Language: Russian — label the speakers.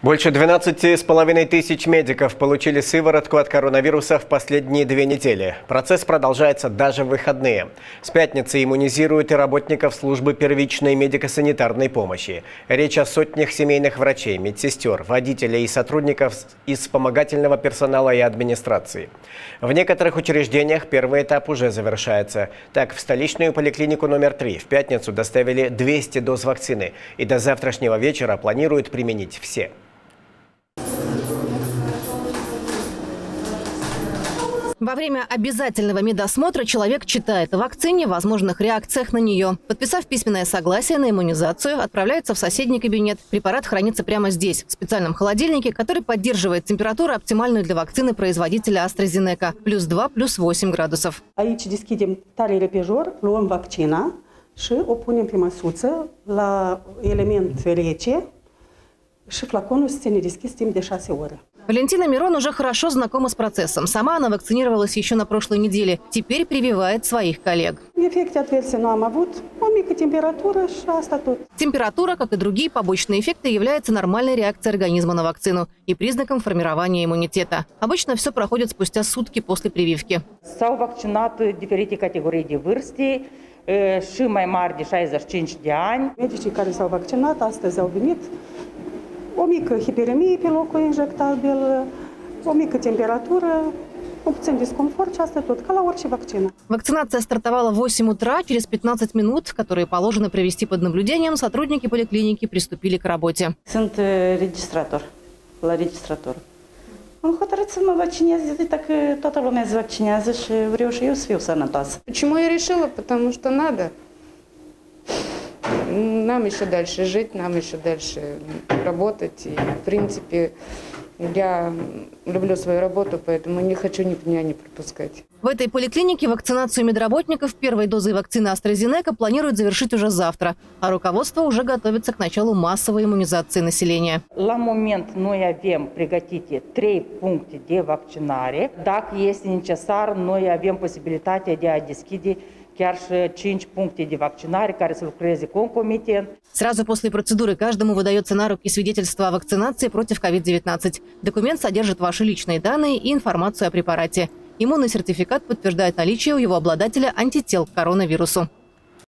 Speaker 1: Больше 12,5 тысяч медиков получили сыворотку от коронавируса в последние 2 недели. Процесс продолжается даже в выходные. С пятницы иммунизируют и работников службы первичной медико-санитарной помощи. Речь о сотнях семейных врачей, медсестер, водителей и сотрудников из вспомогательного персонала и администрации. В некоторых учреждениях первый этап уже завершается. Так, в столичную поликлинику номер 3 в пятницу доставили 200 доз вакцины. И до завтрашнего вечера планируют применить все.
Speaker 2: Во время обязательного медосмотра человек читает о вакцине, возможных реакциях на нее. Подписав письменное согласие на иммунизацию, отправляется в соседний кабинет. Препарат хранится прямо здесь, в специальном холодильнике, который поддерживает температуру, оптимальную для вакцины производителя AstraZeneca – +2, +8 градусов.
Speaker 3: Aici deschidem tare repejor, luăm vaccina și o punem pe măsuță la element rece și flaconul se ține deschis timp de 6 ore.
Speaker 2: Валентина Мирон уже хорошо знакома с процессом. Сама она вакцинировалась еще на прошлой неделе. Теперь прививает своих коллег.
Speaker 3: Эффекты адверсии nu am avut, o mică temperatură și asta tot.
Speaker 2: Температура, как и другие побочные эффекты, является нормальной реакцией организма на вакцину и признаком формирования иммунитета. Обычно все проходит спустя сутки после прививки.
Speaker 4: S-au vaccinat diferite categorii de vârste și mai mari de 65 de ani.
Speaker 3: Medicii care s-au vaccinat astăzi au venit. O mică hiperemie pe locul injectabil, o mică temperatură, puțin discomfort și asta tot, ca la orice vaccină.
Speaker 2: Вакцинация стартовала в 8 утра. Через 15 минут, которые положено провести под наблюдением, сотрудники поликлиники приступили к работе.
Speaker 5: Sunt registrator, la registrator. Am hotărât să mă vaccinez, так toată lumea se vaccinează și vreau și eu să fiu sănătoasă.
Speaker 6: Почему я решила? Потому что надо. Нам еще дальше жить, нам еще дальше работать. И, в принципе, я люблю свою работу, поэтому не хочу ни дня не пропускать.
Speaker 2: В этой поликлинике вакцинацию медработников первой дозой вакцины AstraZeneca планируют завершить уже завтра. А руководство уже готовится к началу массовой иммунизации населения.
Speaker 4: La moment noi avem pregătite 3 puncte de vaccinare. Dacă este necesar, noi avem posibilitatea de a deschide chiar și 5 puncte de vaccinare care să lucreze concomitent.
Speaker 2: Сразу после процедуры каждому выдается на руки свидетельство о вакцинации против COVID-19. Документ содержит ваши личные данные и информацию о препарате. Иммунный сертификат подтверждает наличие у его обладателя антител к коронавирусу.